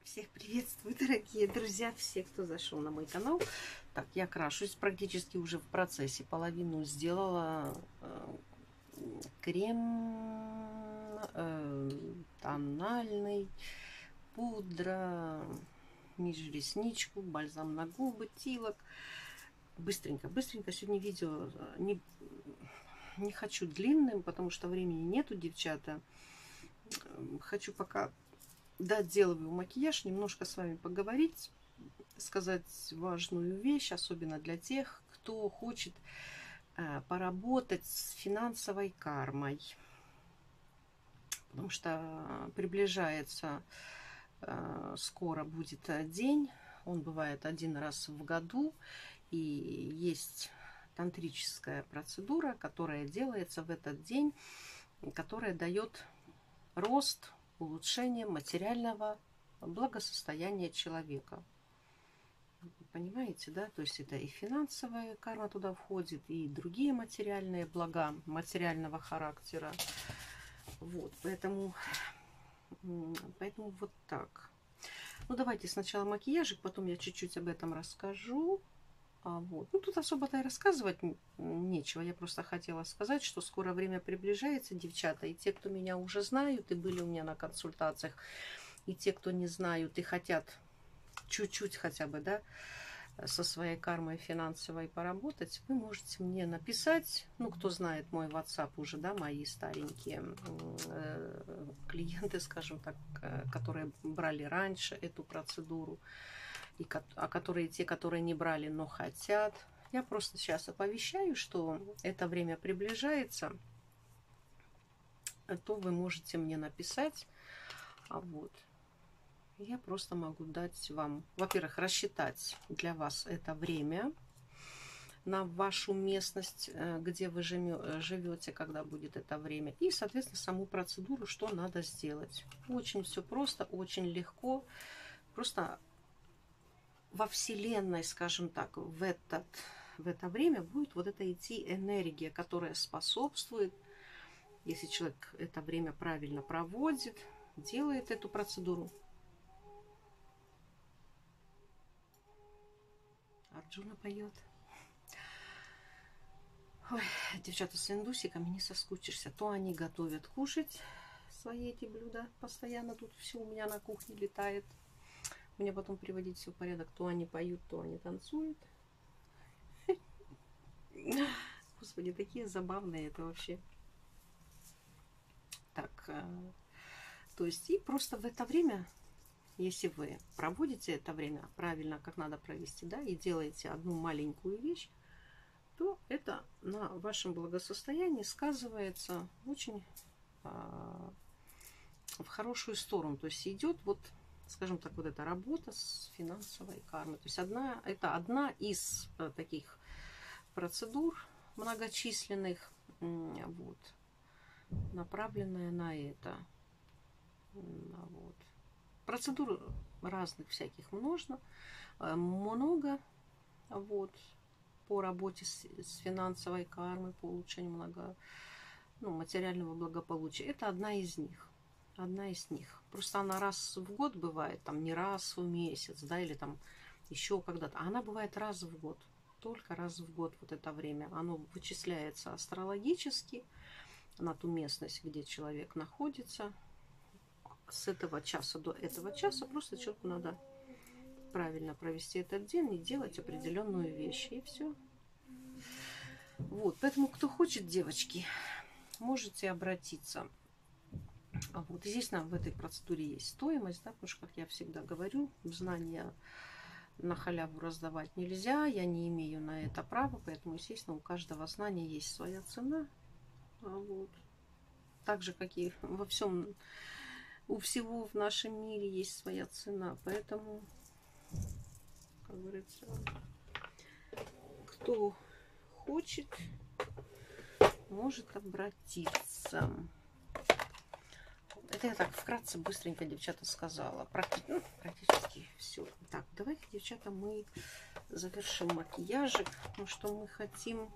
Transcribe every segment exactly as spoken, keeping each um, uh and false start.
Всех приветствую, дорогие друзья, все, кто зашел на мой канал. Так, я крашусь практически уже в процессе. Половину сделала. Э, крем э, тональный, пудра, межресничку, бальзам на губы, тилок. Быстренько, быстренько. Сегодня видео не, не хочу длинным, потому что времени нету, девчата. Хочу пока доделываю макияж, немножко с вами поговорить, сказать важную вещь, особенно для тех, кто хочет э, поработать с финансовой кармой. Потому что приближается, э, скоро будет день, он бывает один раз в году, и есть тантрическая процедура, которая делается в этот день, которая дает рост, улучшение материального благосостояния человека. Понимаете, да? То есть это и финансовая карма туда входит, и другие материальные блага материального характера. Вот, поэтому, поэтому вот так. Ну, давайте сначала макияжик, потом я чуть-чуть об этом расскажу. А вот. Ну, тут особо-то и рассказывать нечего. Я просто хотела сказать, что скоро время приближается, девчата. И те, кто меня уже знают и были у меня на консультациях, и те, кто не знают и хотят чуть-чуть хотя бы, да, со своей кармой финансовой поработать, вы можете мне написать. Ну, кто знает мой WhatsApp уже, да, мои старенькие э, клиенты, скажем так, э, которые брали раньше эту процедуру. И, а которые те, которые не брали, но хотят. Я просто сейчас оповещаю, что это время приближается, то вы можете мне написать. А вот я просто могу дать вам, во-первых, рассчитать для вас это время на вашу местность, где вы живете, когда будет это время. И, соответственно, саму процедуру, что надо сделать. Очень все просто, очень легко. Просто во Вселенной, скажем так, в, этот, в это время будет вот это идти энергия, которая способствует, если человек это время правильно проводит, делает эту процедуру. Арджуна поет. Ой, девчата с индусиками не соскучишься. То они готовят кушать свои эти блюда. Постоянно тут все у меня на кухне летает. Мне потом приводить все в порядок. То они поют, то они танцуют. Господи, такие забавные это вообще. Так, то есть и просто в это время, если вы проводите это время правильно, как надо провести, да, и делаете одну маленькую вещь, то это на вашем благосостоянии сказывается очень а, в хорошую сторону. То есть идет вот, скажем так, вот эта работа с финансовой кармой. То есть одна, это одна из а, таких процедур многочисленных, вот, направленная на это. Вот. Процедур разных всяких можно, много, вот, по работе с, с финансовой кармой, по улучшению много, ну, материального благополучия. Это одна из них. Одна из них. Просто она раз в год бывает, там не раз в месяц, да, или там еще когда-то. А она бывает раз в год. Только раз в год вот это время. Оно вычисляется астрологически на ту местность, где человек находится. С этого часа до этого часа просто человеку надо правильно провести этот день и делать определенную вещь. И все. Вот. Поэтому, кто хочет, девочки, можете обратиться. Вот. Естественно, в этой процедуре есть стоимость, да, потому что, как я всегда говорю, знания на халяву раздавать нельзя. Я не имею на это права, поэтому, естественно, у каждого знания есть своя цена. Вот. Так же, как и во всем, у всего в нашем мире есть своя цена. Поэтому, как говорится, кто хочет, может обратиться. Это я так вкратце, быстренько, девчата, сказала. Практи... Ну, практически все. Так, давайте, девчата, мы завершим макияжик. Потому что мы хотим...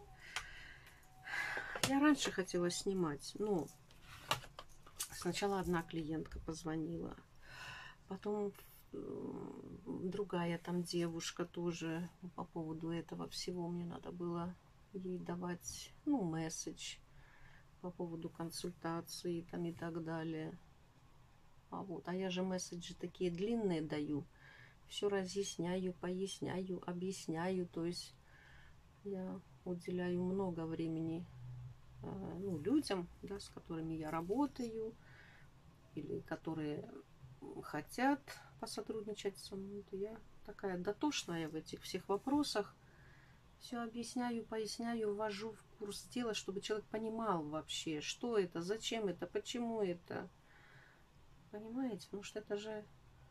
Я раньше хотела снимать, но сначала одна клиентка позвонила. Потом другая там девушка тоже по поводу этого всего мне надо было ей давать, ну, месседж по поводу консультации там и так далее. А вот, а я же месседжи такие длинные даю, все разъясняю, поясняю, объясняю, то есть я уделяю много времени, ну, людям, да, с которыми я работаю или которые хотят посотрудничать со мной. То я такая дотошная в этих всех вопросах. Все объясняю, поясняю, ввожу в курс дела, чтобы человек понимал вообще, что это, зачем это, почему это. Понимаете? Потому что это же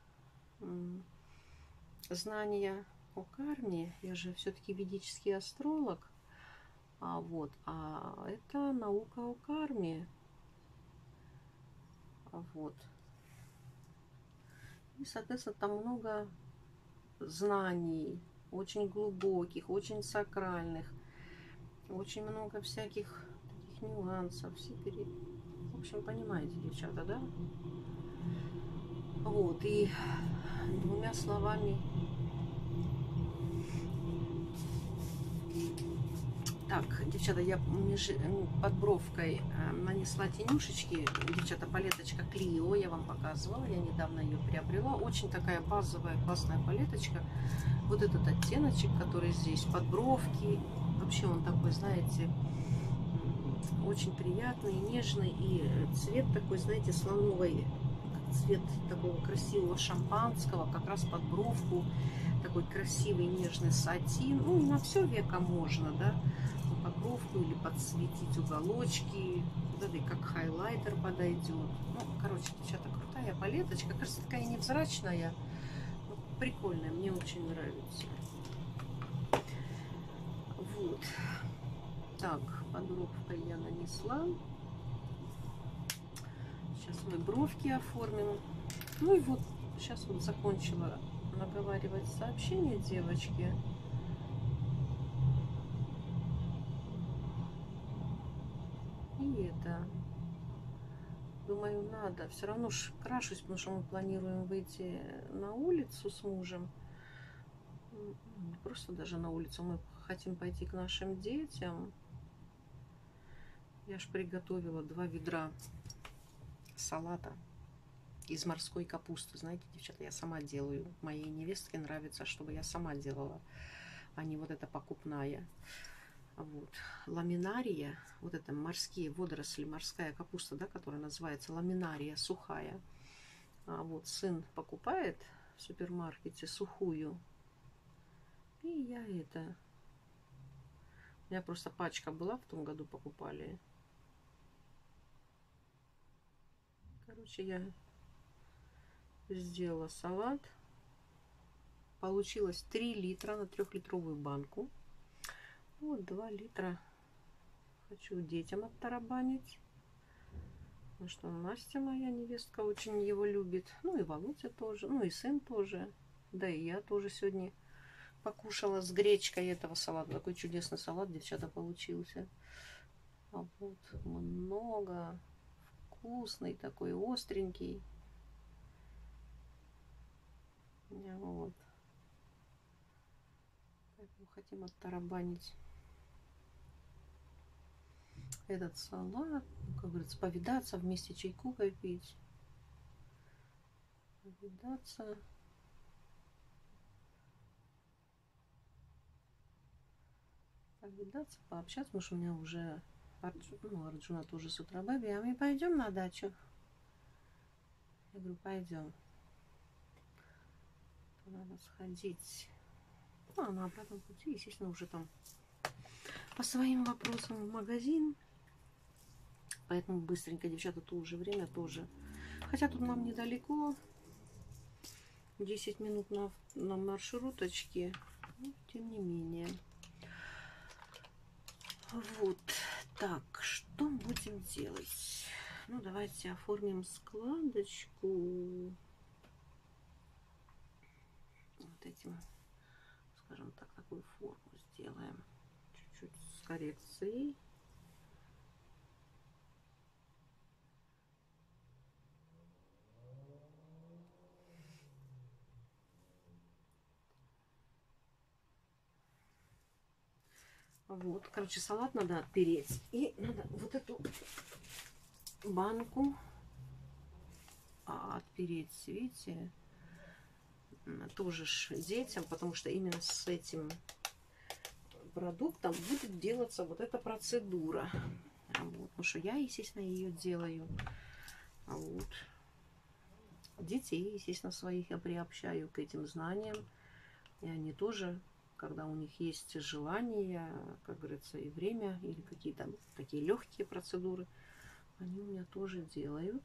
знания о карме. Я же все-таки ведический астролог. А вот, а это наука о карме. Вот. И, соответственно, там много знаний, очень глубоких, очень сакральных, очень много всяких таких нюансов. Все пере... В общем, понимаете, девчата, да? Вот, и двумя словами... Так, девчата, я меж... под бровкой нанесла тенюшечки. Девчата, палеточка Клио, я вам показывала, я недавно ее приобрела. Очень такая базовая, классная палеточка. Вот этот оттеночек, который здесь, под бровки. Вообще он такой, знаете, очень приятный, нежный. И цвет такой, знаете, слоновый, цвет такого красивого шампанского, как раз под бровку. Такой красивый, нежный сатин. Ну, на все веко можно, да. Под бровку или подсветить уголочки. Вот это и как хайлайтер подойдет. Ну, короче, девчата, крутая палеточка. Кажется, такая невзрачная. Но прикольная, мне очень нравится. Вот. Так, под бровкой я нанесла. Сейчас мы бровки оформим. Ну и вот, сейчас вот закончила наговаривать сообщение девочки. И это, думаю, надо. Все равно ж крашусь, потому что мы планируем выйти на улицу с мужем. Не просто даже на улицу. Мы хотим пойти к нашим детям. Я ж приготовила два ведра салата из морской капусты. Знаете, девчата, я сама делаю. Моей невестке нравится, чтобы я сама делала, а не вот эта покупная. Вот. Ламинария, вот это морские водоросли, морская капуста, да, которая называется ламинария сухая. А вот сын покупает в супермаркете сухую. И я это... У меня просто пачка была, в том году покупали. Короче, я сделала салат. Получилось три литра на трехлитровую банку. Вот два литра хочу детям оттарабанить. Потому что Настя, моя невестка, очень его любит. Ну и Володя тоже. Ну и сын тоже. Да и я тоже сегодня покушала с гречкой этого салата. Такой чудесный салат, девчата, получился. А вот много. Вкусный такой, остренький. Вот. Поэтому хотим оттарабанить этот салат, как говорится, повидаться, вместе чайку попить. Повидаться. Повидаться, пообщаться, потому что у меня уже Арджуна, ну, Арджуна тоже с утра: бэби, а мы пойдем на дачу? Я говорю, пойдем. Надо сходить. Ну, а на обратном пути, естественно, уже там по своим вопросам в магазин. Поэтому быстренько, девчата, то уже время тоже. Хотя тут нам недалеко. десять минут на, на маршруточке. Но, тем не менее. Вот. Так, что будем делать? Ну, давайте оформим складочку. Вот этим, скажем так, такую форму сделаем. Чуть-чуть с коррекцией. Вот, короче, салат надо отпереть. И надо вот эту банку отпереть, видите, тоже ж детям, потому что именно с этим продуктом будет делаться вот эта процедура. Вот, потому что я, естественно, ее делаю. А вот детей, естественно, своих я приобщаю к этим знаниям. И они тоже, когда у них есть желание, как говорится, и время, или какие-то такие легкие процедуры, они у меня тоже делают.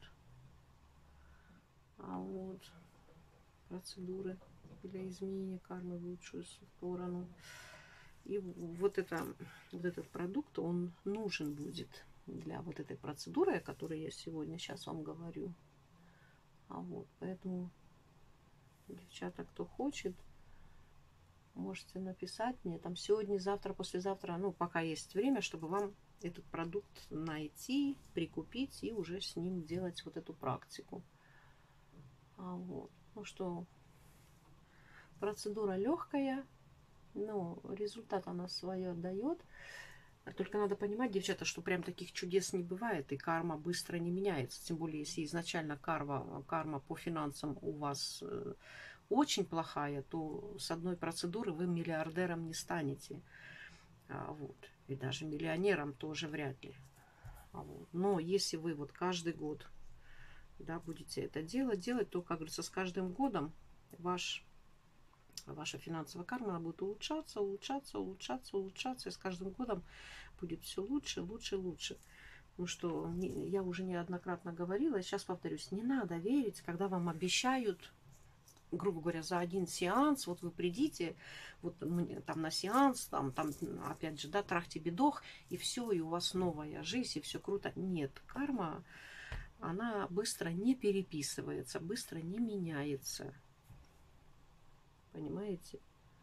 А вот процедуры для изменения кармы в лучшую сторону. И вот, это, вот этот продукт, он нужен будет для вот этой процедуры, о которой я сегодня сейчас вам говорю. А вот, поэтому, девчата, кто хочет, можете написать мне там сегодня, завтра, послезавтра, ну, пока есть время, чтобы вам этот продукт найти, прикупить и уже с ним делать вот эту практику. А вот, ну что, процедура легкая, но результат она свое дает. Только надо понимать, девчата, что прям таких чудес не бывает, и карма быстро не меняется. Тем более, если изначально карма, карма по финансам у вас очень плохая, то с одной процедуры вы миллиардером не станете. А вот. И даже миллионером тоже вряд ли. А вот. Но если вы вот каждый год, да, будете это делать, делать, то, как говорится, с каждым годом ваш ваша финансовая карма будет улучшаться, улучшаться, улучшаться, улучшаться. И с каждым годом будет все лучше, лучше, лучше. Ну что, я уже неоднократно говорила, сейчас повторюсь, не надо верить, когда вам обещают, грубо говоря, за один сеанс, вот вы придите, вот там на сеанс, там, там опять же, да, трахти-бедох, и все, и у вас новая жизнь, и все круто. Нет, карма, она быстро не переписывается, быстро не меняется. Понимаете?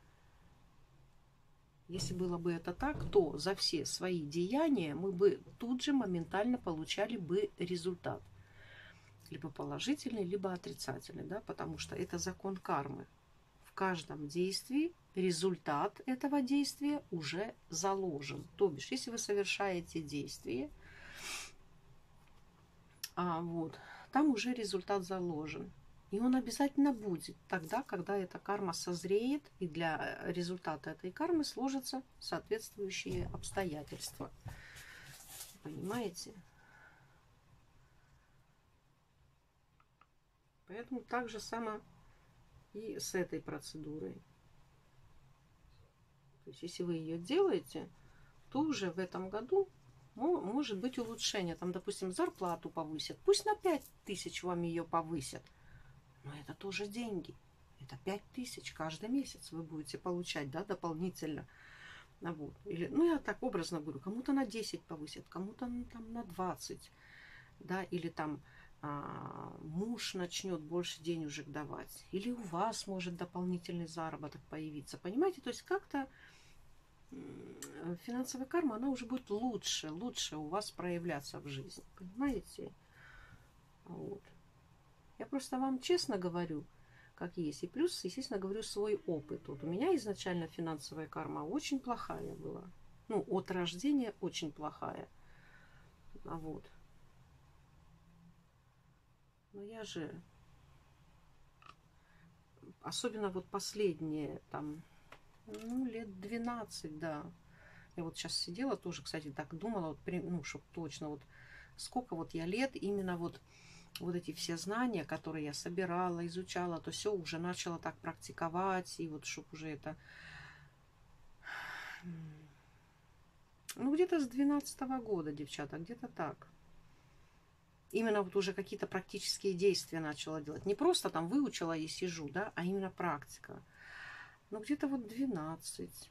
Если было бы это так, то за все свои деяния мы бы тут же моментально получали бы результат. Либо положительный, либо отрицательный, да, потому что это закон кармы. В каждом действии результат этого действия уже заложен. То бишь, если вы совершаете действие, а, вот, там уже результат заложен. И он обязательно будет тогда, когда эта карма созреет, и для результата этой кармы сложатся соответствующие обстоятельства. Понимаете? Поэтому так же само и с этой процедурой. То есть, если вы ее делаете, то уже в этом году может быть улучшение. Там, допустим, зарплату повысят. Пусть на пять тысяч вам ее повысят. Но это тоже деньги. Это пять тысяч каждый месяц вы будете получать, да, дополнительно. Вот. Или, ну, я так образно говорю, кому-то на десять повысят, кому-то ну, там на двадцать. Да, или там а, муж начнет больше денежек давать. Или у вас может дополнительный заработок появиться. Понимаете? То есть как-то финансовая карма, она уже будет лучше, лучше у вас проявляться в жизни. Понимаете? Вот. Я просто вам честно говорю, как есть. И плюс, естественно, говорю свой опыт. Вот у меня изначально финансовая карма очень плохая была. Ну, от рождения очень плохая. А вот. Но я же... Особенно вот последние, там, ну, лет двенадцать, да. Я вот сейчас сидела тоже, кстати, так думала, вот, ну, чтобы точно, вот сколько вот я лет именно вот вот эти все знания, которые я собирала, изучала, то все уже начала так практиковать. И вот чтобы уже это... Ну, где-то с двенадцатого года, девчата, где-то так. Именно вот уже какие-то практические действия начала делать. Не просто там выучила и сижу, да, а именно практика. Ну, где-то вот двенадцать.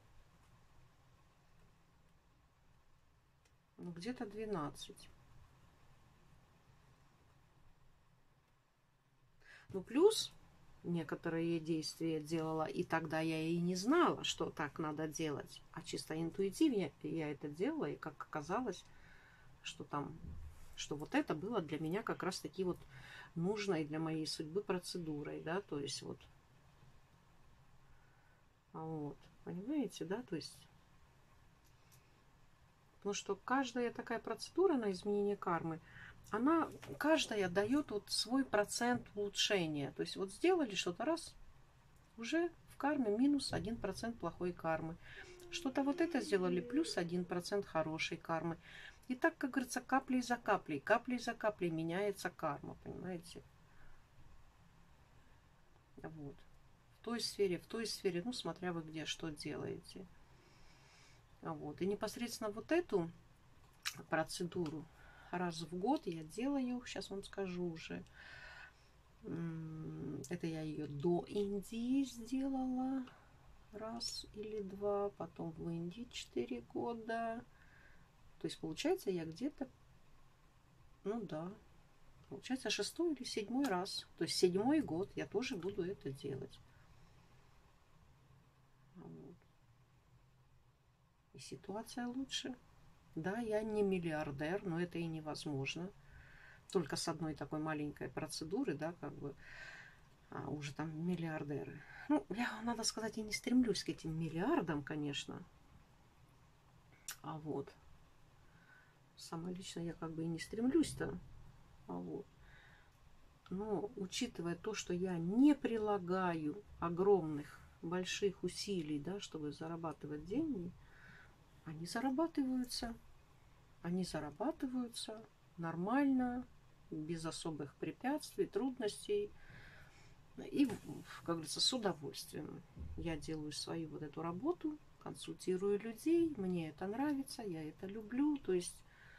Ну, где-то двенадцать. Ну, плюс некоторые действия делала, и тогда я и не знала, что так надо делать. А чисто интуитивно я это делала, и как оказалось, что там, что вот это было для меня как раз-таки вот нужной для моей судьбы процедурой, да, то есть вот. Вот, понимаете, да, то есть Потому что каждая такая процедура на изменение кармы, она, каждая дает вот свой процент улучшения. То есть вот сделали что-то раз, уже в карме минус один процент плохой кармы. Что-то вот это сделали, плюс один процент хорошей кармы. И так, как говорится, каплей за каплей, каплей за каплей меняется карма, понимаете? Вот. В той сфере, в той сфере, ну, смотря вы где что делаете. Вот. И непосредственно вот эту процедуру раз в год я делаю, сейчас вам скажу уже. Это я ее до Индии сделала раз или два, потом в Индии четыре года. То есть получается я где-то, ну да, получается шестой или седьмой раз. То есть седьмой год я тоже буду это делать. Вот. И ситуация лучше. Да, я не миллиардер, но это и невозможно. Только с одной такой маленькой процедуры, да, как бы, а уже там миллиардеры. Ну, я, надо сказать, и не стремлюсь к этим миллиардам, конечно. А вот. Сама лично я как бы и не стремлюсь-то. А вот. Но учитывая то, что я не прилагаю огромных, больших усилий, да, чтобы зарабатывать деньги, они зарабатываются. Они зарабатываются нормально, без особых препятствий, трудностей. И, как говорится, с удовольствием я делаю свою вот эту работу, консультирую людей, мне это нравится, я это люблю. То есть,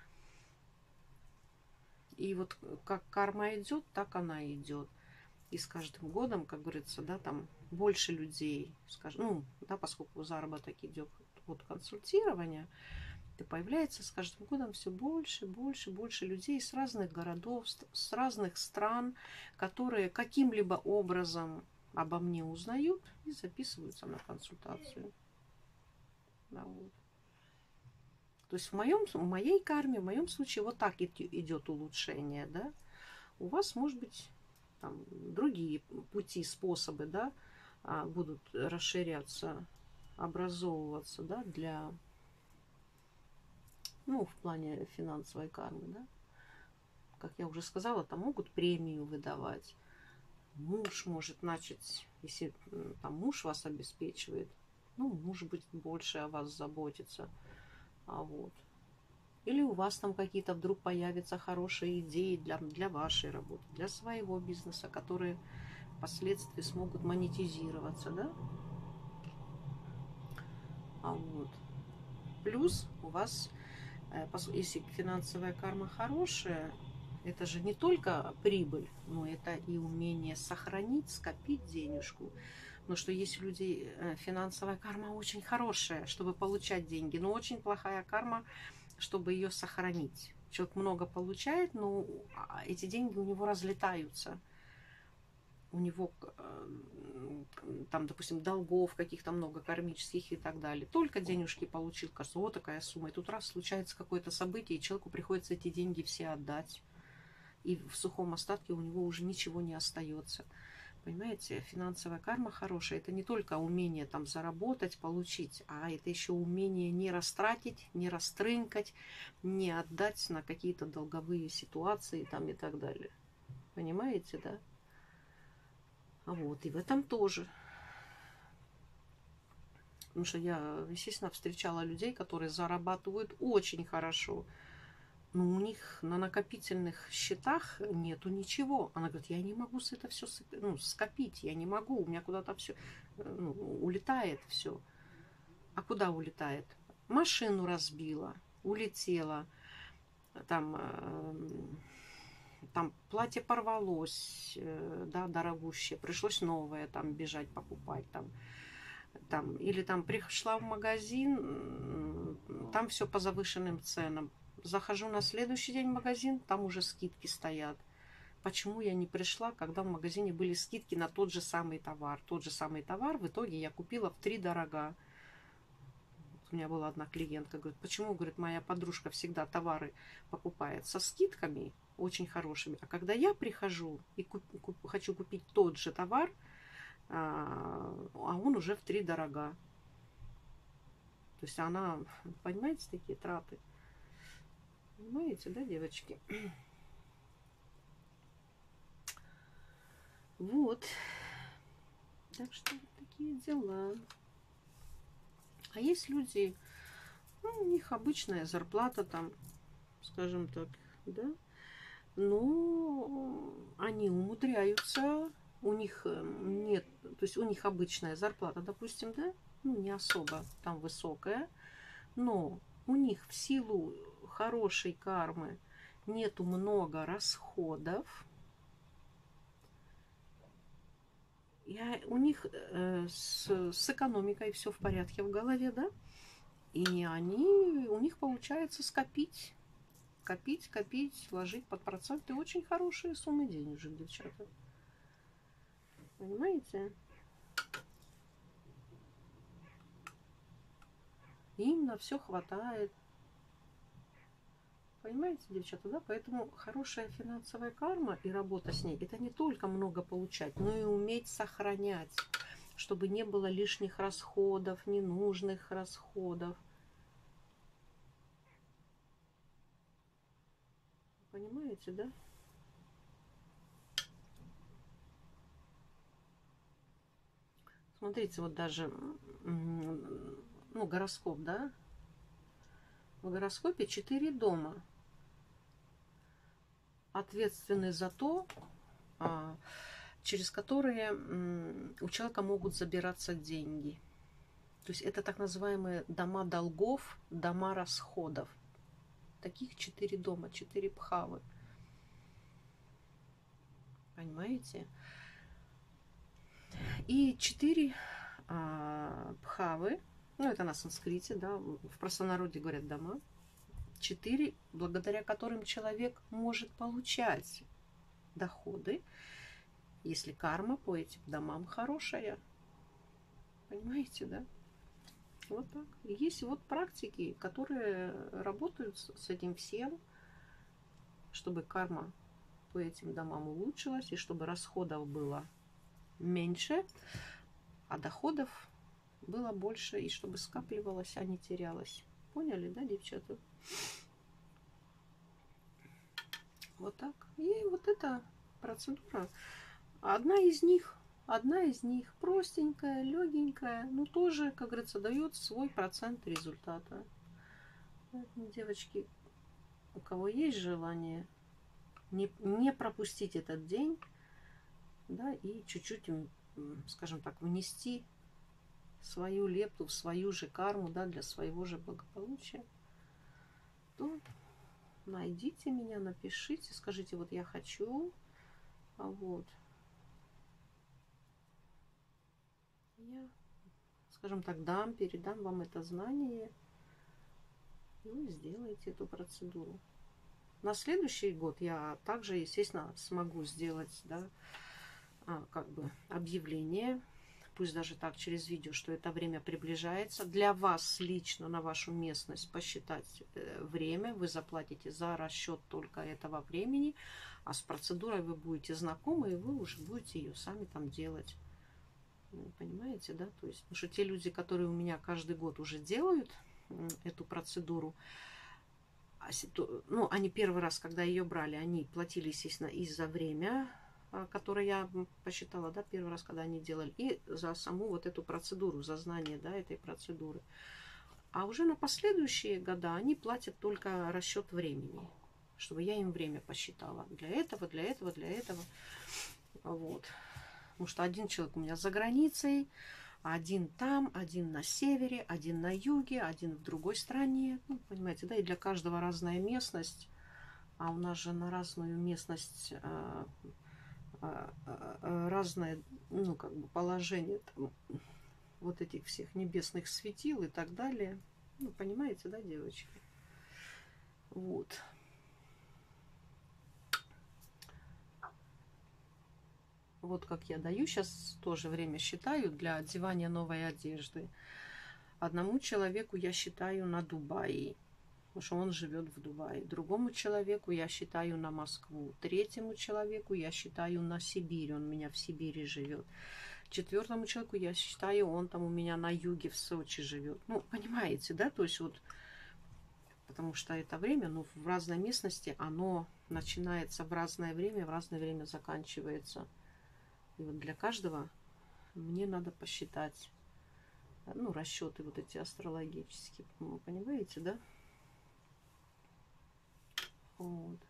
и вот как карма идет, так она идет. И с каждым годом, как говорится, да, там больше людей, скажем, ну, да, поскольку заработок идет от консультирования, и появляется с каждым годом все больше, больше, больше людей с разных городов, с разных стран, которые каким-либо образом обо мне узнают и записываются на консультацию. Да, вот. То есть в, моем, в моей карме, в моем случае вот так идет улучшение. Да? У вас, может быть, там, другие пути, способы, да, будут расширяться, образовываться, да, для... Ну, в плане финансовой кармы, да. Как я уже сказала, там могут премию выдавать. Муж может начать, если там муж вас обеспечивает, ну, муж будет больше о вас заботиться. А вот. Или у вас там какие-то вдруг появятся хорошие идеи для, для вашей работы, для своего бизнеса, которые впоследствии смогут монетизироваться, да. А вот. Плюс у вас... Если финансовая карма хорошая, это же не только прибыль, но это и умение сохранить, скопить денежку. Потому что есть у людей финансовая карма очень хорошая, чтобы получать деньги, но очень плохая карма, чтобы ее сохранить. Человек много получает, но эти деньги у него разлетаются. У него там, допустим, долгов каких-то много, кармических и так далее. Только денежки получил, кажется, вот такая сумма. И тут раз случается какое-то событие, и человеку приходится эти деньги все отдать. И в сухом остатке у него уже ничего не остается. Понимаете, финансовая карма хорошая. Это не только умение там заработать, получить, а это еще умение не растратить, не растрынкать, не отдать на какие-то долговые ситуации там и так далее. Понимаете, да? Вот, и в этом тоже. Потому что я, естественно, встречала людей, которые зарабатывают очень хорошо. Но у них на накопительных счетах нету ничего. Она говорит, я не могу с это все ну, скопить, я не могу, у меня куда-то все ну, улетает все. А куда улетает? Машину разбила, улетела, там... Там платье порвалось, да, дорогущее, пришлось новое там бежать покупать, там, там, или там пришла в магазин, там все по завышенным ценам. Захожу на следующий день в магазин, там уже скидки стоят. Почему я не пришла, когда в магазине были скидки на тот же самый товар? Тот же самый товар в итоге я купила втридорога. У меня была одна клиентка, говорит, почему, говорит, моя подружка всегда товары покупает со скидками, очень хорошими. А когда я прихожу и куп, куп, хочу купить тот же товар, а, а он уже втридорога. То есть она, понимаете, такие траты. Понимаете, да, девочки? Вот. Так что такие дела. А есть люди, ну, у них обычная зарплата там, скажем так, да, но они умудряются, у них нет, то есть у них обычная зарплата, допустим, да, ну, не особо там высокая, но у них в силу хорошей кармы нету много расходов, и у них э, с, с экономикой все в порядке в голове, да, и они, у них получается скопить, копить, копить, вложить под проценты очень хорошие суммы денежек, девчата. Понимаете? Им на все хватает. Понимаете, девчата, да? Поэтому хорошая финансовая карма и работа с ней, это не только много получать, но и уметь сохранять, чтобы не было лишних расходов, ненужных расходов. Понимаете, да? Смотрите, вот даже, ну, гороскоп, да? В гороскопе четыре дома. Ответственны за то, через которые у человека могут забираться деньги. То есть это так называемые дома долгов, дома расходов. Таких четыре дома, четыре пхавы. Понимаете? И четыре а, пхавы, ну это на санскрите, да, в простонародье говорят дома, четыре, благодаря которым человек может получать доходы, если карма по этим домам хорошая. Понимаете, да? Вот так. И есть вот практики, которые работают с этим всем, чтобы карма по этим домам улучшилась, и чтобы расходов было меньше, а доходов было больше, и чтобы скапливалось, а не терялось. Поняли, да, девчата? Вот так. И вот эта процедура, одна из них, одна из них простенькая, легенькая, но тоже, как говорится, дает свой процент результата. Поэтому, девочки, у кого есть желание, не, не пропустить этот день, да, и чуть-чуть, скажем так, внести свою лепту в свою же карму, да, для своего же благополучия, то найдите меня, напишите, скажите, вот я хочу, а вот я, скажем так, дам, передам вам это знание, и вы сделаете эту процедуру. На следующий год я также, естественно, смогу сделать, да, как бы объявление, пусть даже так через видео, что это время приближается. Для вас лично на вашу местность посчитать время. Вы заплатите за расчет только этого времени, а с процедурой вы будете знакомы, и вы уже будете ее сами там делать. Понимаете, да? То есть, потому что те люди, которые у меня каждый год уже делают эту процедуру, ну, они первый раз, когда ее брали, они платили, естественно, и за время, которое я посчитала, да, первый раз, когда они делали, и за саму вот эту процедуру, за знание, да, этой процедуры. А уже на последующие года они платят только расчет времени, чтобы я им время посчитала. Для этого, для этого, для этого. Вот. Потому что один человек у меня за границей, один там, один на севере, один на юге, один в другой стране. Ну, понимаете, да, и для каждого разная местность. А у нас же на разную местность а, а, а, разное, ну, как бы положение там, вот этих всех небесных светил и так далее. Ну, понимаете, да, девочки? Вот. Вот как я даю сейчас тоже время считаю для одевания новой одежды. Одному человеку я считаю на Дубае, потому что он живет в Дубае. Другому человеку я считаю на Москву. Третьему человеку я считаю на Сибирь, он у меня в Сибири живет. Четвертому человеку я считаю, он там у меня на юге в Сочи живет. Ну, понимаете, да? То есть вот Потому что это время, ну, в разной местности, оно начинается в разное время, в разное время заканчивается. И вот для каждого мне надо посчитать, ну, расчеты вот эти астрологические. Вы понимаете, да? Вот.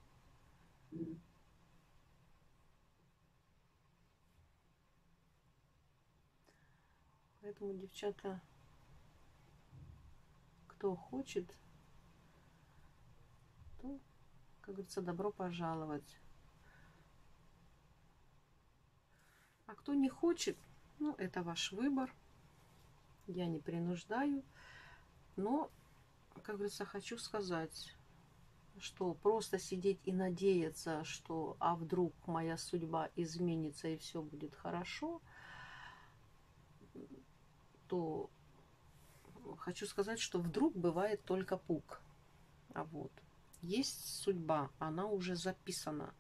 Поэтому, девчата, кто хочет, то, как говорится, добро пожаловать. А кто не хочет, ну, это ваш выбор. Я не принуждаю. Но, как говорится, хочу сказать, что просто сидеть и надеяться, что а вдруг моя судьба изменится и все будет хорошо, то хочу сказать, что вдруг бывает только пук. А вот есть судьба, она уже записана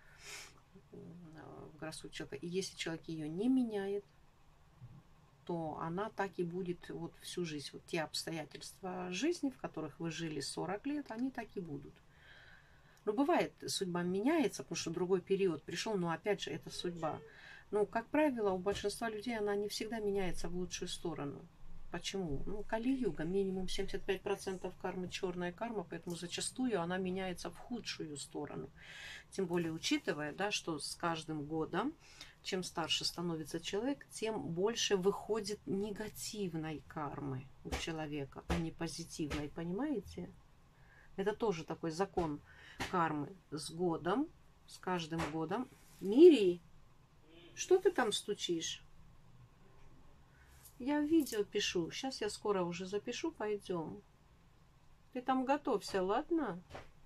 в гороскоп человека. И если человек ее не меняет, то она так и будет вот всю жизнь. Вот те обстоятельства жизни, в которых вы жили сорок лет, они так и будут. Но бывает, судьба меняется, потому что другой период пришел, но опять же, это судьба. Но, как правило, у большинства людей она не всегда меняется в лучшую сторону. Почему? Ну, Кали-юга, минимум семьдесят пять процентов кармы черная карма, поэтому зачастую она меняется в худшую сторону. Тем более, учитывая, да, что с каждым годом, чем старше становится человек, тем больше выходит негативной кармы у человека, а не позитивной, понимаете? Это тоже такой закон кармы с годом, с каждым годом. Мири, что ты там стучишь? Я видео пишу. Сейчас я скоро уже запишу, пойдем. Ты там готовься, ладно?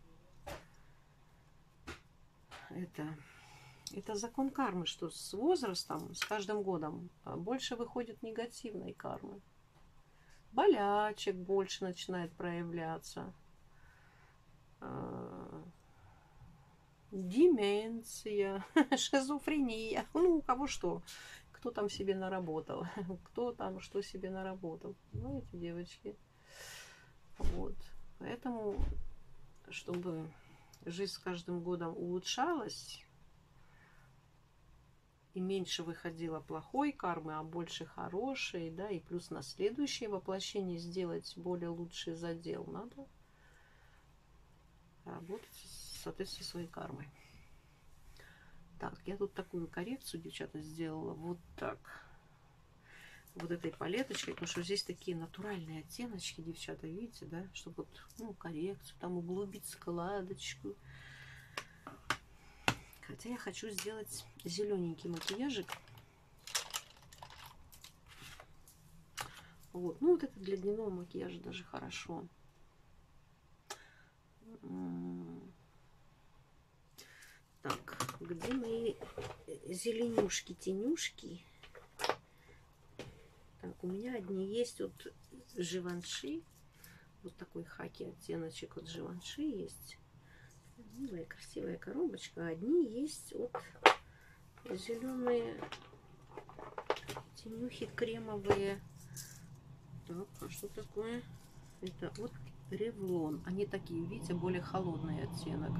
Это, это закон кармы, что с возрастом, с каждым годом больше выходит негативной кармы. Болячек больше начинает проявляться. Деменция, шизофрения. Ну, у кого что. Кто там себе наработал. Кто там что себе наработал. Знаете, девочки. Вот. Поэтому, чтобы жизнь с каждым годом улучшалась, и меньше выходило плохой кармы, а больше хорошей, да, и плюс на следующее воплощение сделать более лучший задел, надо работать, соответственно, своей кармой. Так, я тут такую коррекцию, девчата, сделала вот так. Вот этой палеточкой, потому что здесь такие натуральные оттеночки, девчата, видите, да? Чтобы вот, ну, коррекцию, там углубить складочку. Хотя я хочу сделать зелененький макияжик. Вот, ну вот это для дневного макияжа даже хорошо. Так, где мои зеленюшки-тенюшки? Так, у меня одни есть от Живанши. Вот такой хаки оттеночек от Живанши есть. Милая, красивая коробочка. Одни есть от зеленые тенюхи кремовые. Так, а что такое? Это от Revlon. Они такие, видите, более холодный оттенок.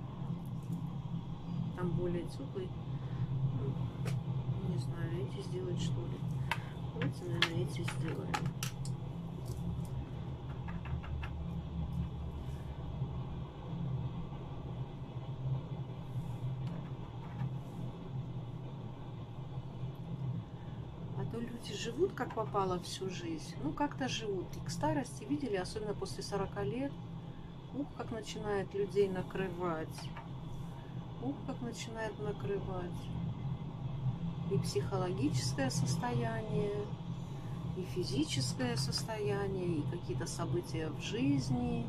Там более теплый. Не знаю, эти сделать что ли. Давайте, наверное, эти сделаем. А то люди живут как попало всю жизнь. Ну, как-то живут. И к старости, видели, особенно после сорока лет, ух, как начинает людей накрывать. Ух, как начинает накрывать. И психологическое состояние, и физическое состояние, и какие-то события в жизни,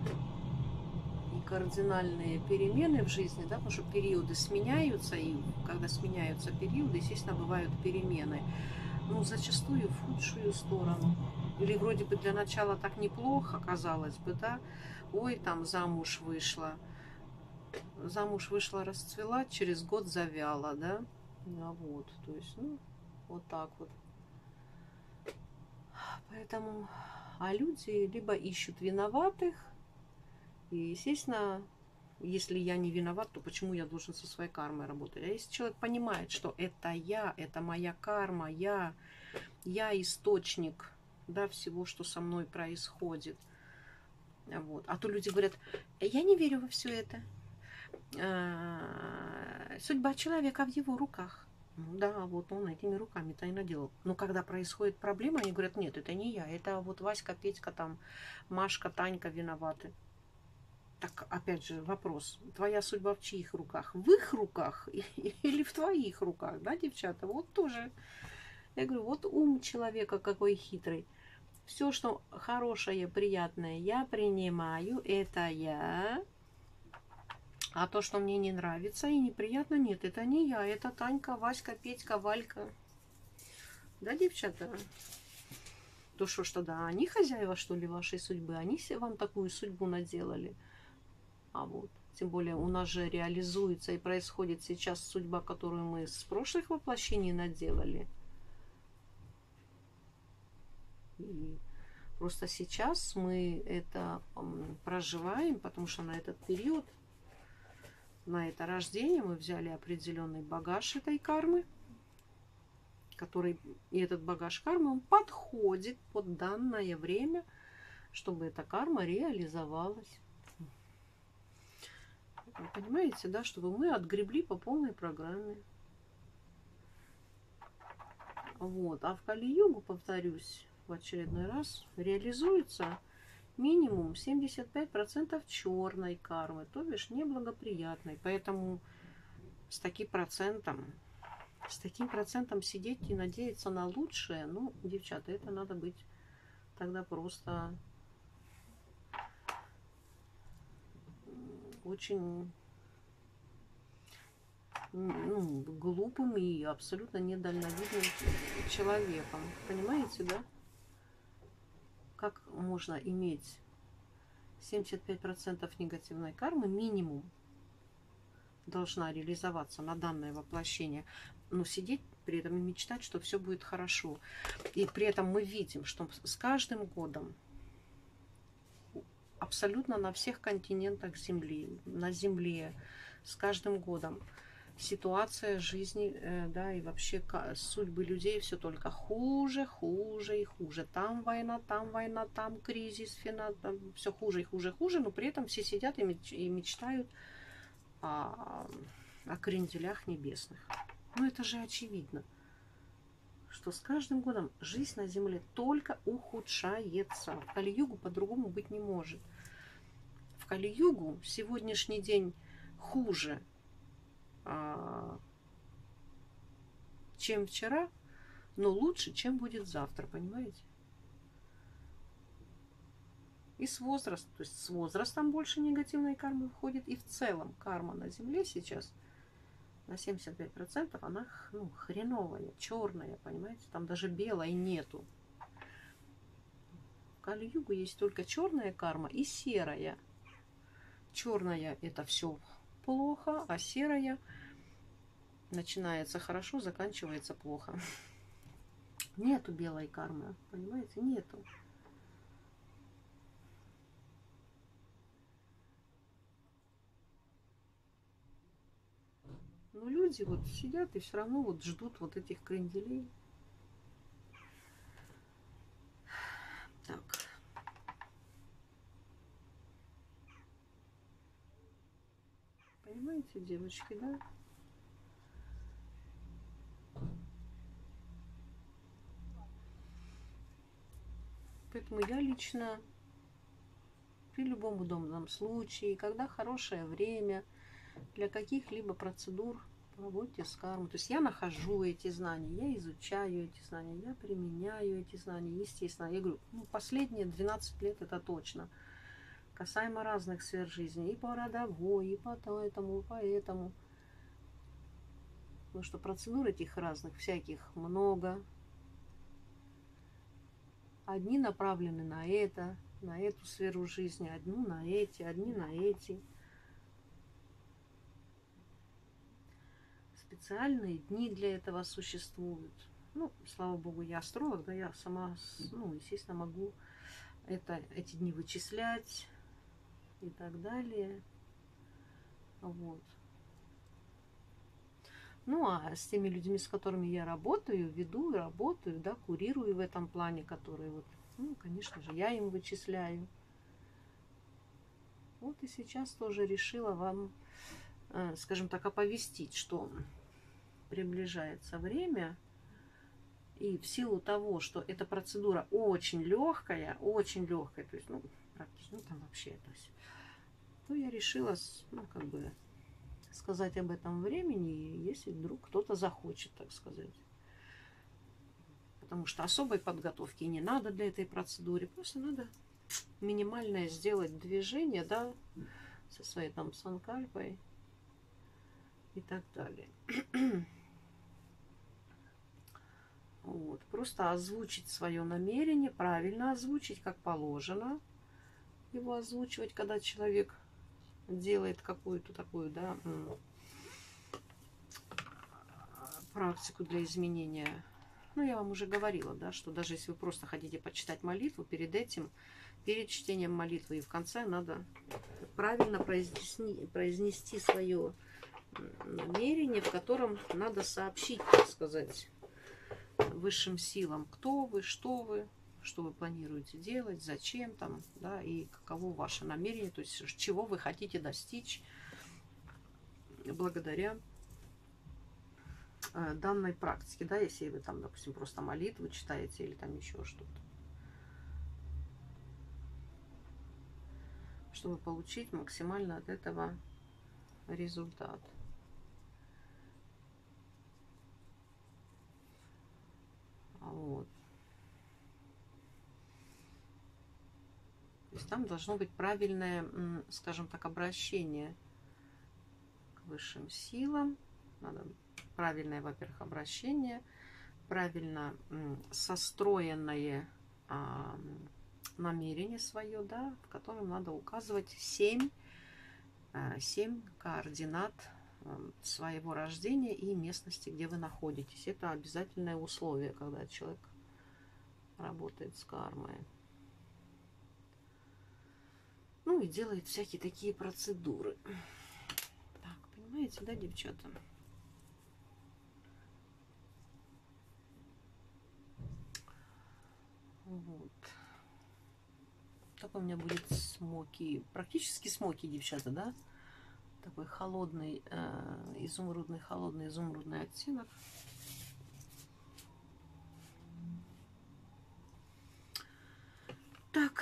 и кардинальные перемены в жизни, да, потому что периоды сменяются, и когда сменяются периоды, естественно, бывают перемены. Ну, зачастую в худшую сторону. Или вроде бы для начала так неплохо, казалось бы, да, ой, там замуж вышла, замуж вышла, расцвела, через год завяла, да, а вот, то есть, ну, вот так вот. Поэтому, а люди либо ищут виноватых, И, естественно, если я не виноват, то почему я должен со своей кармой работать? А если человек понимает, что это я, это моя карма, я, я источник, да, всего, что со мной происходит. Вот. А то люди говорят, я не верю во все это. Судьба человека в его руках. Ну да, вот он этими руками-то и наделал. Но когда происходит проблема, они говорят, нет, это не я, это вот Васька, Петька, там, Машка, Танька виноваты. Так, опять же, вопрос. Твоя судьба в чьих руках? В их руках или в твоих руках, да, девчата? Вот тоже. Я говорю, вот ум человека какой хитрый. Все, что хорошее, приятное, я принимаю, это я. А то, что мне не нравится и неприятно, нет, это не я. Это Танька, Васька, Петька, Валька. Да, девчата? То что ж тогда, они хозяева, что ли, вашей судьбы? Они вам такую судьбу наделали? А вот, тем более у нас же реализуется и происходит сейчас судьба, которую мы с прошлых воплощений наделали. И просто сейчас мы это проживаем, потому что на этот период, на это рождение мы взяли определенный багаж этой кармы, который, и этот багаж кармы, он подходит под данное время, чтобы эта карма реализовалась. Вы понимаете, да, чтобы мы отгребли по полной программе. Вот. А в Кали-югу, повторюсь, в очередной раз, реализуется минимум семьдесят пять процентов черной кармы, то бишь неблагоприятной. Поэтому с таким процентом, с таким процентом сидеть и надеяться на лучшее, ну, девчата, это надо быть тогда просто очень, ну, глупым и абсолютно недальновидным человеком. Понимаете, да? Как можно иметь семьдесят пять процентов негативной кармы, минимум, должна реализоваться на данное воплощение, но сидеть при этом и мечтать, что все будет хорошо. И при этом мы видим, что с каждым годом абсолютно на всех континентах Земли, на Земле, с каждым годом ситуация жизни, да, и вообще судьбы людей все только хуже, хуже и хуже. Там война, там война, там кризис, финанс, все хуже и хуже, хуже, но при этом все сидят и мечтают о, о кренделях небесных. Ну это же очевидно, что с каждым годом жизнь на Земле только ухудшается. В Кали-югу по-другому быть не может. В Кали-югу сегодняшний день хуже, чем вчера, но лучше, чем будет завтра, понимаете? И с возрастом, то есть с возрастом больше негативной кармы входит, и в целом карма на Земле сейчас на семьдесят пять процентов она, ну, хреновая, черная, понимаете? Там даже белой нету. В Кали-югу есть только черная карма и серая. Черная — это все плохо, а серая начинается хорошо, заканчивается плохо. Нету белой кармы, понимаете? Нету. Но люди вот сидят и все равно вот ждут вот этих кренделей. Так. Понимаете, девочки, да? Поэтому я лично при любом удобном случае, когда хорошее время для каких-либо процедур, проводите с кармой. То есть я нахожу эти знания, я изучаю эти знания, я применяю эти знания, естественно. Я говорю, ну, последние двенадцать лет это точно. Касаемо разных сфер жизни, и по родовой, и по этому, и по этому. Потому что процедур этих разных, всяких много. Одни направлены на это, на эту сферу жизни, одни на эти, одни на эти. Специальные дни для этого существуют. Ну, слава богу, я астролог, да, я сама, ну, естественно, могу это, эти дни вычислять, и так далее. Вот. Ну, а с теми людьми, с которыми я работаю, веду и работаю, да, курирую в этом плане, которые вот, ну, конечно же, я им вычисляю. Вот и сейчас тоже решила вам, скажем так, оповестить, что приближается время. И в силу того, что эта процедура очень легкая, очень легкая, то есть, ну, практически, ну, там вообще это все, то я решила, ну, как бы, сказать об этом времени, если вдруг кто-то захочет, так сказать. Потому что особой подготовки не надо для этой процедуры. Просто надо минимальное сделать движение, да, со своей там санкальпой и так далее. Вот. Просто озвучить свое намерение, правильно озвучить, как положено. Его озвучивать, когда человек делает какую-то такую, да, практику для изменения. Ну, я вам уже говорила, да, что даже если вы просто хотите почитать молитву, перед этим, перед чтением молитвы и в конце надо правильно произнести, произнести свое намерение, в котором надо сообщить, так сказать, высшим силам, кто вы, что вы, что вы планируете делать, зачем там, да, и каково ваше намерение, то есть чего вы хотите достичь благодаря данной практике, да, если вы там, допустим, просто молитву читаете или там еще что-то, чтобы получить максимально от этого результат. Вот. То есть там должно быть правильное, скажем так, обращение к высшим силам. Надо правильное, во-первых, обращение, правильно состроенное а, намерение свое, да, в котором надо указывать семь, семь координат своего рождения и местности, где вы находитесь. Это обязательное условие, когда человек работает с кармой. Ну и делает всякие такие процедуры. Так, понимаете, да, девчата? Вот. Такой у меня будет смоки, практически смоки, девчата, да? Такой холодный, э, изумрудный, холодный изумрудный оттенок. Так.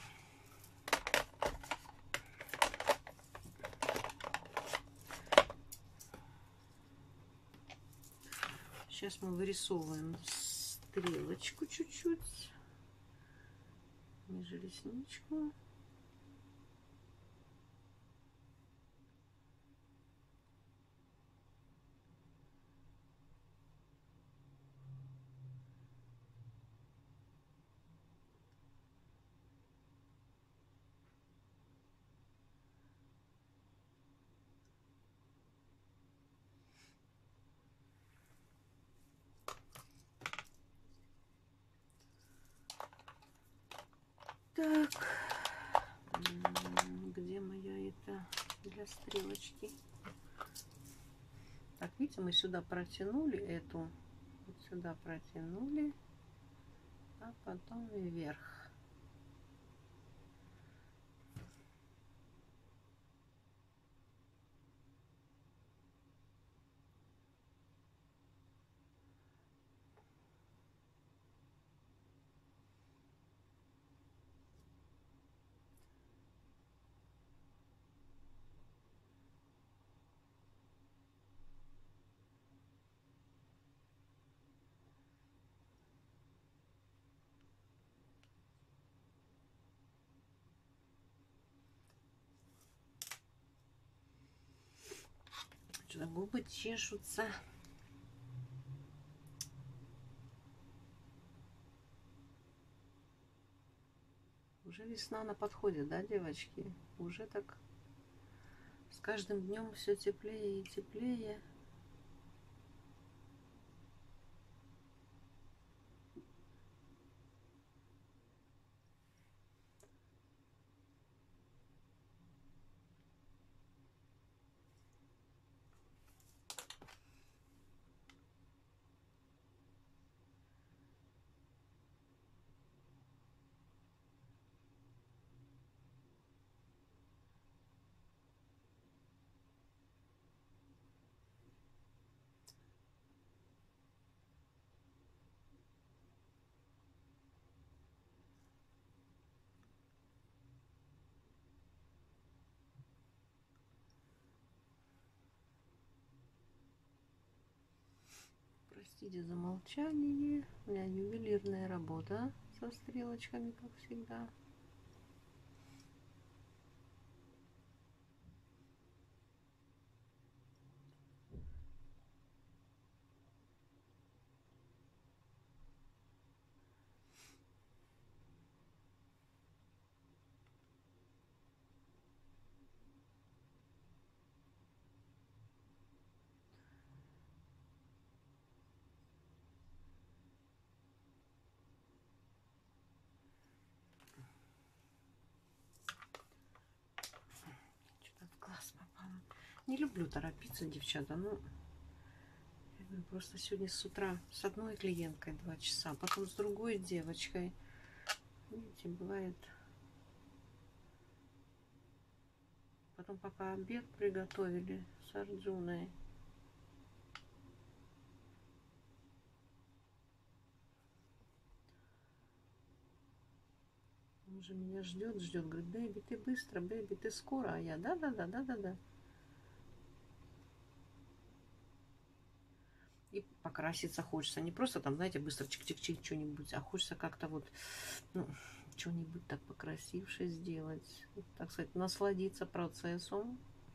Сейчас мы вырисовываем стрелочку чуть-чуть. Ниже ресничку. Так, где моя это для стрелочки? Так, видите, мы сюда протянули эту, вот сюда протянули, а потом вверх. Что-то губы чешутся. Уже весна на подходе, да, девочки? Уже так с каждым днем все теплее и теплее. Простите за молчание. У меня ювелирная работа со стрелочками, как всегда. Не люблю торопиться, девчата, но я говорю, просто сегодня с утра с одной клиенткой два часа, потом с другой девочкой. Видите, бывает. Потом пока обед приготовили с Арджуной. Он же меня ждет, ждет, говорит, бэби, ты быстро, бэби, ты скоро, а я, да-да-да, да-да-да. И покраситься хочется. Не просто там, знаете, быстро чик-чик-чик что-нибудь, а хочется как-то вот, ну, что-нибудь так покрасивше сделать. Так сказать, насладиться процессом.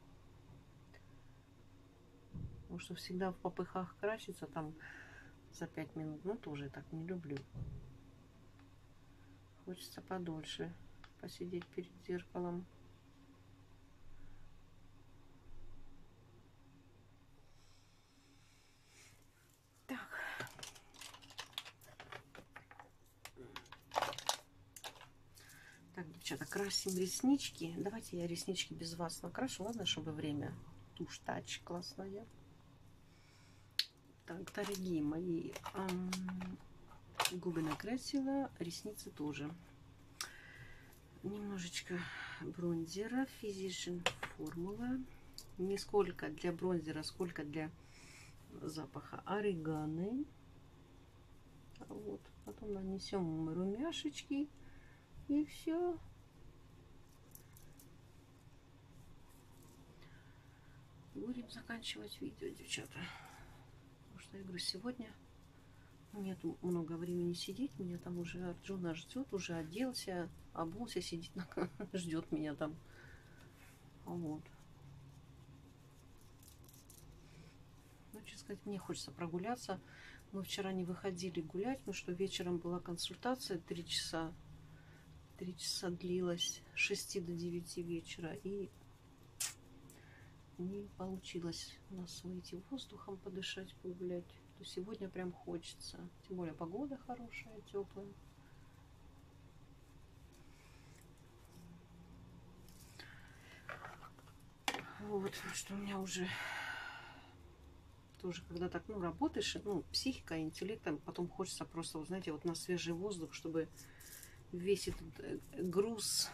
Потому что всегда в попыхах краситься там за пять минут, ну, тоже так не люблю. Хочется подольше посидеть перед зеркалом. Так, девчата, красим реснички. Давайте я реснички без вас накрашу, ладно, чтобы время. Тушь тач классная. Так, дорогие мои, эм, губы накрасила, ресницы тоже. Немножечко бронзера, Physician формула. Не сколько для бронзера, сколько для запаха орегано. Вот, потом нанесем румяшечки. И все. Будем заканчивать видео, девчата. Потому что я говорю, сегодня нет много времени сидеть. Меня там уже Арджуна ждет, уже оделся, обулся, сидит, на... ждет меня там. Вот. Ну, честно сказать, мне хочется прогуляться. Мы вчера не выходили гулять, потому что вечером была консультация три часа. Три часа длилась, с шести до девяти вечера, и не получилось у нас выйти воздухом, подышать, погулять. То сегодня прям хочется. Тем более погода хорошая, теплая. Вот, что у меня уже тоже, когда так, ну, работаешь, ну, психика, интеллектом, потом хочется просто, вот, знаете, вот на свежий воздух, чтобы весь этот груз,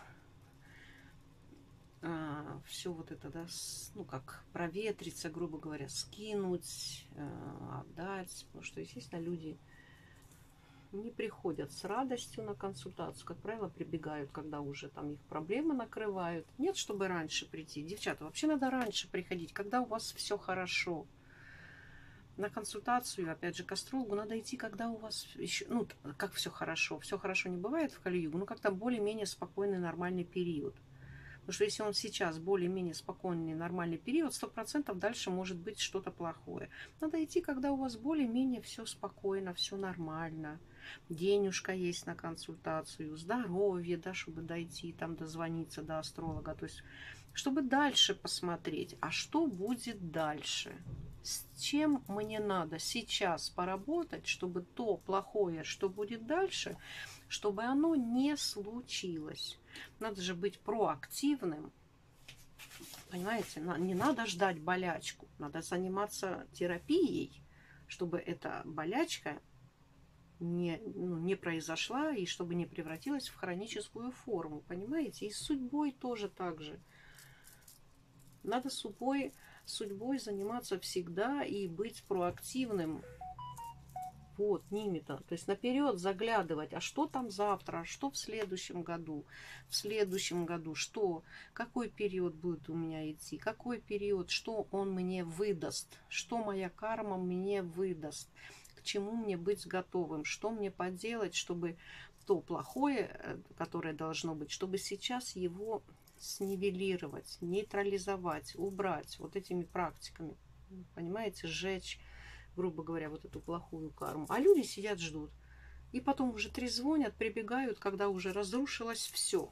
а, все вот это, да, с, ну, как проветриться, грубо говоря, скинуть, а, отдать. Потому что, естественно, люди не приходят с радостью на консультацию. Как правило, прибегают, когда уже там их проблемы накрывают. Нет, чтобы раньше прийти. Девчата, вообще надо раньше приходить, когда у вас все хорошо. На консультацию, опять же, к астрологу надо идти, когда у вас еще, ну, как все хорошо. Все хорошо не бывает в Кали-югу, но как-то более-менее спокойный, нормальный период. Потому что если он сейчас более-менее спокойный, нормальный период, сто процентов дальше может быть что-то плохое. Надо идти, когда у вас более-менее все спокойно, все нормально. Денежка есть на консультацию, здоровье, да, чтобы дойти, там, дозвониться до астролога. То есть, чтобы дальше посмотреть, а что будет дальше. С чем мне надо сейчас поработать, чтобы то плохое, что будет дальше, чтобы оно не случилось. Надо же быть проактивным. Понимаете, не надо ждать болячку. Надо заниматься терапией, чтобы эта болячка не, ну, не произошла и чтобы не превратилась в хроническую форму. Понимаете? И с судьбой тоже так же. Надо судьбой, судьбой заниматься всегда и быть проактивным. Вот, ними-то. То есть наперед заглядывать, а что там завтра, а что в следующем году, в следующем году, что, какой период будет у меня идти, какой период, что он мне выдаст, что моя карма мне выдаст. к чему мне быть готовым, что мне поделать, чтобы то плохое, которое должно быть, чтобы сейчас его снивелировать, нейтрализовать, убрать вот этими практиками. Понимаете, сжечь, грубо говоря, вот эту плохую карму. А люди сидят, ждут. И потом уже трезвонят, прибегают, когда уже разрушилось все.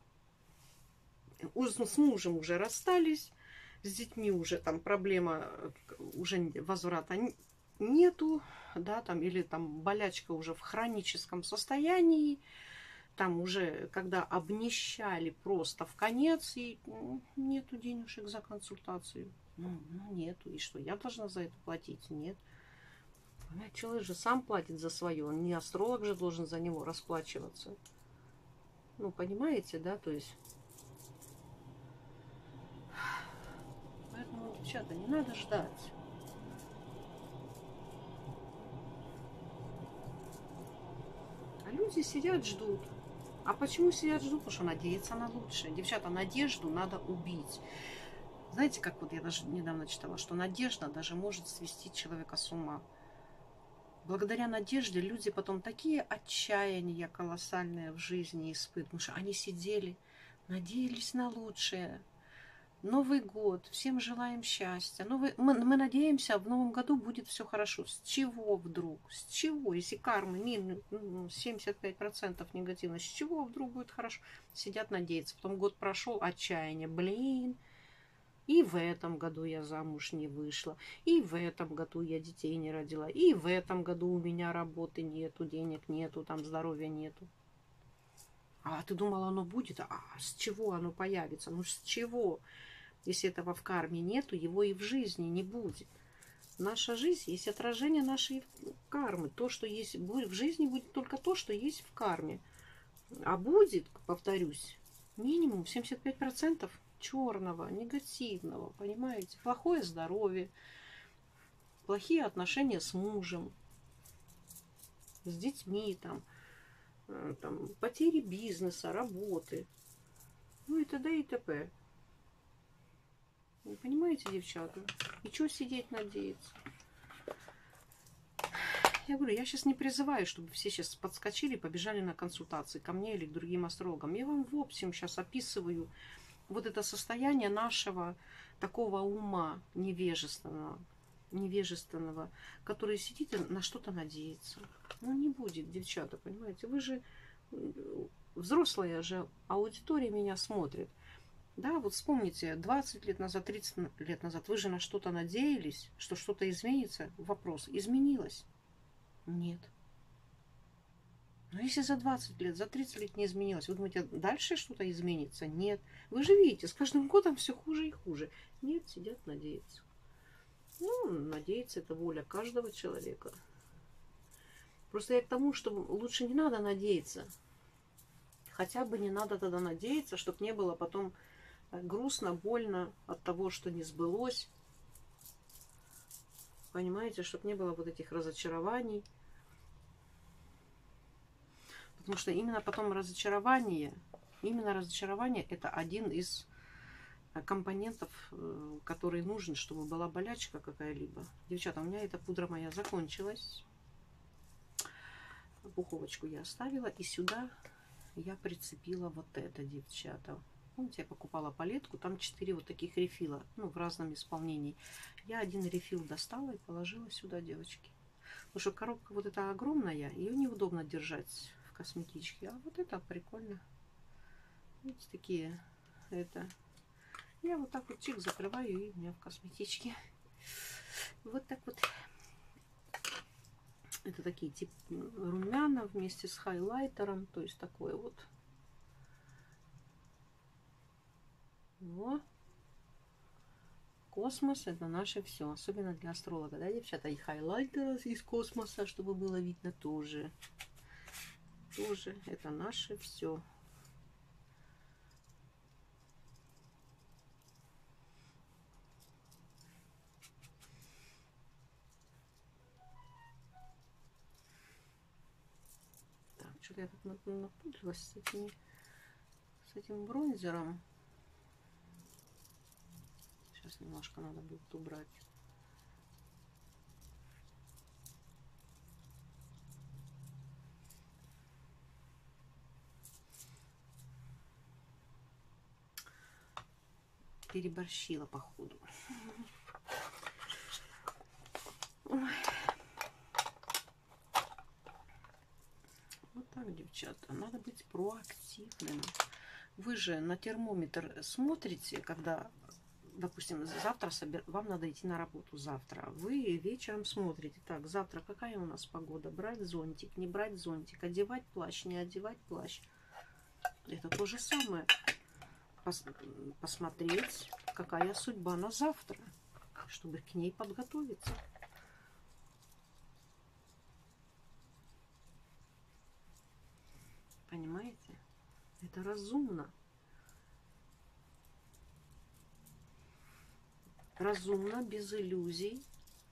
С мужем уже расстались, с детьми уже там проблема, уже возврата нету, да, там, или там болячка уже в хроническом состоянии, там уже, когда обнищали просто в конец, и нету денежек за консультацию. Ну, ну нету, и что, я должна за это платить? Нет. Человек же сам платит за свое, он не астролог же должен за него расплачиваться. Ну, понимаете, да, то есть... Поэтому, девчата, не надо ждать. А люди сидят, ждут. А почему сидят, ждут? Потому что надеяться на лучшее. Девчата, надежду надо убить. Знаете, как вот я даже недавно читала, что надежда даже может свести человека с ума. Благодаря надежде люди потом такие отчаяния колоссальные в жизни испытывают. Потому что они сидели, надеялись на лучшее. Новый год, всем желаем счастья. Новый... Мы, мы надеемся, в новом году будет все хорошо. С чего вдруг? С чего? Если кармы минус семьдесят пять процентов негативно, с чего вдруг будет хорошо? Сидят, надеются. Потом год прошел, отчаяние. Блин, и в этом году я замуж не вышла. И в этом году я детей не родила. И в этом году у меня работы нету, денег нету, там здоровья нету. А ты думала, оно будет? А с чего оно появится? Ну с чего? Если этого в карме нету, его и в жизни не будет. Наша жизнь есть отражение нашей кармы. То, что есть в жизни, будет только то, что есть в карме. А будет, повторюсь, минимум семьдесят пять процентов черного, негативного. Понимаете? Плохое здоровье, плохие отношения с мужем, с детьми, там, там, потери бизнеса, работы. Ну и т.д. и т.п. Вы понимаете, девчата? И что сидеть, надеяться? Я говорю, я сейчас не призываю, чтобы все сейчас подскочили и побежали на консультации ко мне или к другим астрологам. Я вам в общем сейчас описываю вот это состояние нашего такого ума невежественного, невежественного, который сидит и на что-то надеется. Ну, не будет, девчата, понимаете? Вы же взрослая же аудитория меня смотрит. Да, вот вспомните, двадцать лет назад, тридцать лет назад вы же на что-то надеялись, что что-то изменится. Вопрос, изменилось? Нет. Но если за двадцать лет, за тридцать лет не изменилось, вы думаете, дальше что-то изменится? Нет. Вы же видите, с каждым годом все хуже и хуже. Нет, сидят, надеются. Ну, надеяться, это воля каждого человека. Просто я к тому, что лучше не надо надеяться. Хотя бы не надо тогда надеяться, чтобы не было потом грустно, больно от того, что не сбылось. Понимаете, чтобы не было вот этих разочарований. Потому что именно потом разочарование, именно разочарование это один из компонентов, который нужен, чтобы была болячка какая-либо. Девчата, у меня эта пудра моя закончилась. Пуховочку я оставила. И сюда я прицепила вот это, девчата. Помните, я покупала палетку, там четыре вот таких рефила, ну, в разном исполнении. Я один рефил достала и положила сюда, девочки. Потому что коробка вот эта огромная, ее неудобно держать в косметичке. А вот это прикольно. Видите, такие, это... Я вот так вот чик закрываю, и у меня в косметичке. Вот так вот. Это такие типа румяна вместе с хайлайтером. То есть такое вот. Вот. Космос это наше все. Особенно для астролога, да, девчата? И хайлайтер из космоса, чтобы было видно тоже. Тоже это наше все. Так, что-то я тут напудрилась с этими, с этим бронзером. Сейчас немножко надо будет убрать. переборщила, походу. Ой. Вот так, девчата. Надо быть проактивным. Вы же на термометр смотрите, когда, допустим, завтра собер... вам надо идти на работу завтра. Вы вечером смотрите. Так, завтра какая у нас погода? Брать зонтик, не брать зонтик, одевать плащ, не одевать плащ. Это то же самое. Пос... Посмотреть, какая судьба на завтра, чтобы к ней подготовиться. Понимаете? Это разумно. Разумно, без иллюзий.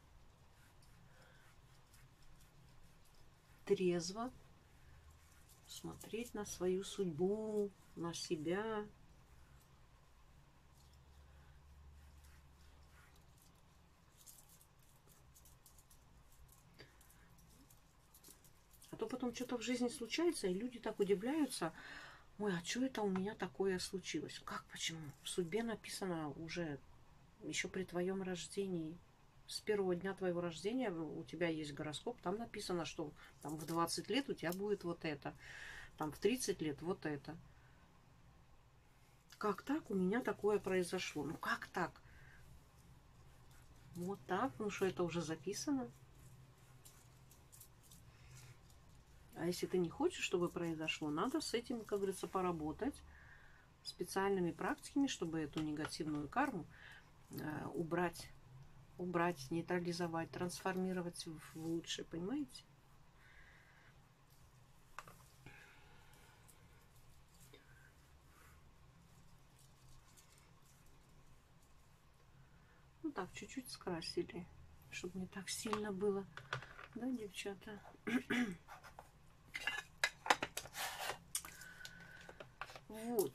Трезво смотреть на свою судьбу, на себя. А то потом что-то в жизни случается, и люди так удивляются. Ой, а что это у меня такое случилось? Как, почему? В судьбе написано уже еще при твоем рождении. С первого дня твоего рождения у тебя есть гороскоп. Там написано, что там в двадцать лет у тебя будет вот это. Там в тридцать лет вот это. Как так у меня такое произошло? Ну как так? Вот так, ну что это уже записано. А если ты не хочешь, чтобы произошло, надо с этим, как говорится, поработать специальными практиками, чтобы эту негативную карму э, убрать, убрать, нейтрализовать, трансформировать в лучшее, понимаете? Ну так, чуть-чуть скрасили, чтобы не так сильно было, да, девчата? Вот.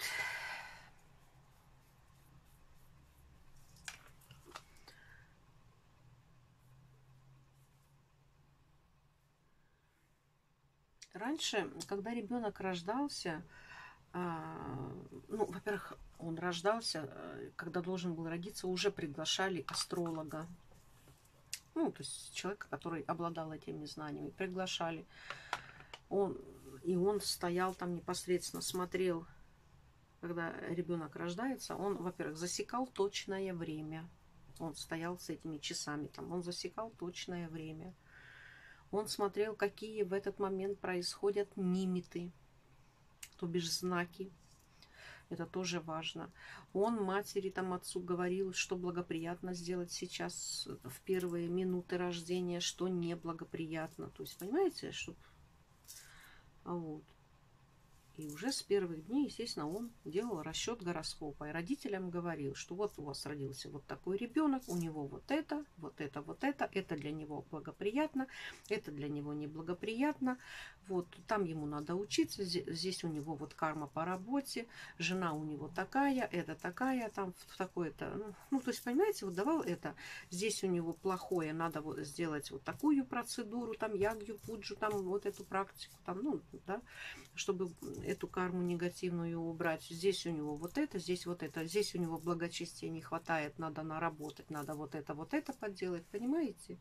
Раньше, когда ребенок рождался, ну, во-первых, он рождался, когда должен был родиться, уже приглашали астролога. Ну, то есть человека, который обладал этими знаниями, приглашали. Он, и он стоял там непосредственно, смотрел, когда ребенок рождается, он, во-первых, засекал точное время. Он стоял с этими часами там, он засекал точное время. Он смотрел, какие в этот момент происходят нимиты, то бишь знаки. Это тоже важно. Он матери, там, отцу говорил, что благоприятно сделать сейчас в первые минуты рождения, что неблагоприятно. То есть, понимаете, что... Вот. И уже с первых дней, естественно, он делал расчет гороскопа. И родителям говорил, что вот у вас родился вот такой ребенок, у него вот это, вот это, вот это. Это для него благоприятно, это для него неблагоприятно. Вот там ему надо учиться, здесь у него вот карма по работе, жена у него такая, это такая, там в такое-то. Ну, то есть, понимаете, вот давал это. Здесь у него плохое, надо вот сделать вот такую процедуру, там ягью, пуджу, там вот эту практику, там, ну, да, чтобы эту карму негативную убрать. Здесь у него вот это, здесь вот это, здесь у него благочестия не хватает, надо наработать, надо вот это, вот это поделать, понимаете?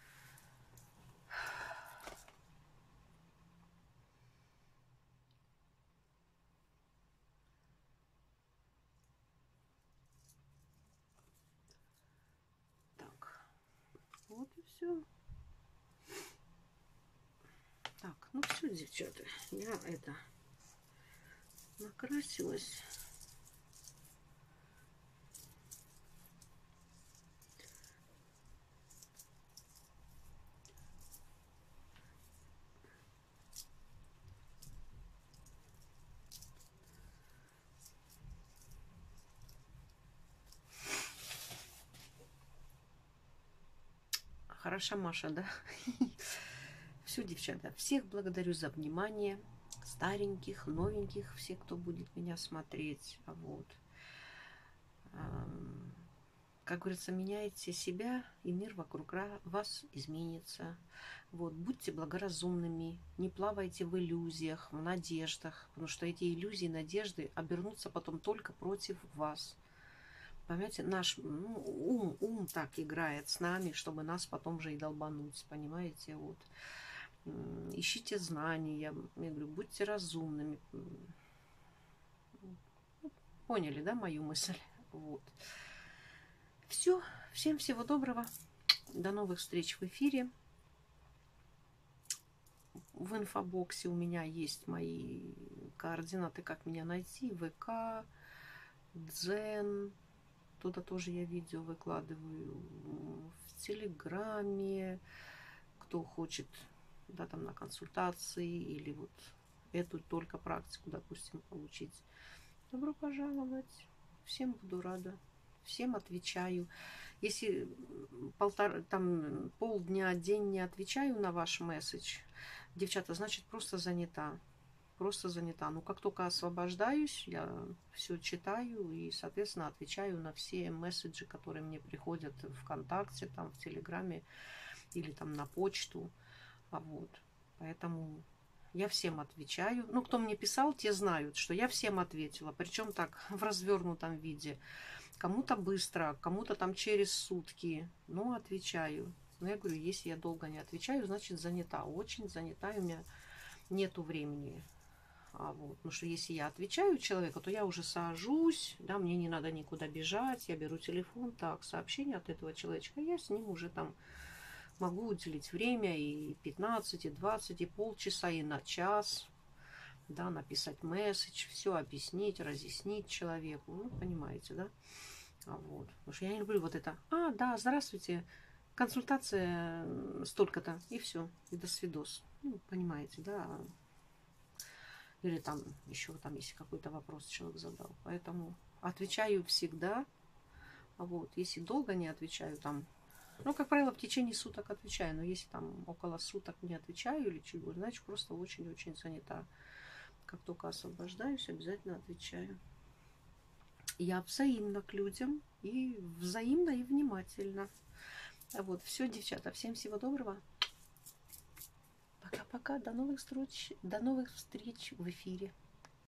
Так, вот и все. Так, ну все, девчата, я это накрасилась. Хороша Маша, да? Все, девчата, всех благодарю за внимание. Стареньких, новеньких, все, кто будет меня смотреть. Вот. Как говорится, меняйте себя, и мир вокруг вас изменится. Вот. Будьте благоразумными, не плавайте в иллюзиях, в надеждах, потому что эти иллюзии, надежды обернутся потом только против вас. Понимаете, наш ну, ум, ум так играет с нами, чтобы нас потом же и долбануть, понимаете, вот. Ищите знания, я говорю, будьте разумными. Поняли, да, мою мысль? Вот. Все, всем всего доброго, до новых встреч в эфире. В инфобоксе у меня есть мои координаты, как меня найти, ВК, Дзен, туда тоже я видео выкладываю, в Телеграме, кто хочет, да, там на консультации или вот эту только практику, допустим, получить. Добро пожаловать, всем буду рада, всем отвечаю. Если полтора, там полдня, день не отвечаю на ваш месседж, девчата, значит, просто занята. Просто занята. Но как только освобождаюсь, я все читаю и, соответственно, отвечаю на все месседжи, которые мне приходят в ВКонтакте, там, в Телеграме или там на почту. А вот. Поэтому я всем отвечаю. Ну, кто мне писал, те знают, что я всем ответила. Причем так, в развернутом виде. Кому-то быстро, кому-то там через сутки. Ну, отвечаю. Но я говорю, если я долго не отвечаю, значит, занята. Очень занята, у меня нету времени. А вот, потому что если я отвечаю человеку, то я уже сажусь, да, мне не надо никуда бежать, я беру телефон, так, сообщение от этого человечка, я с ним уже там могу уделить время и пятнадцать, и двадцать, и полчаса, и на час, да, написать месседж, все объяснить, разъяснить человеку, ну, понимаете, да, а вот, потому что я не люблю вот это, а, да, здравствуйте, консультация столько-то, и все, и до свидос, ну, понимаете, да. Или там еще там, если какой-то вопрос человек задал. Поэтому отвечаю всегда. А вот, если долго не отвечаю, там, ну, как правило, в течение суток отвечаю. Но если там около суток не отвечаю или чуть больше, значит, просто очень-очень занята. Как только освобождаюсь, обязательно отвечаю. Я взаимна к людям и взаимно и внимательно. А вот, все, девчата, всем всего доброго. Пока-пока, до новых встреч, до новых встреч в эфире.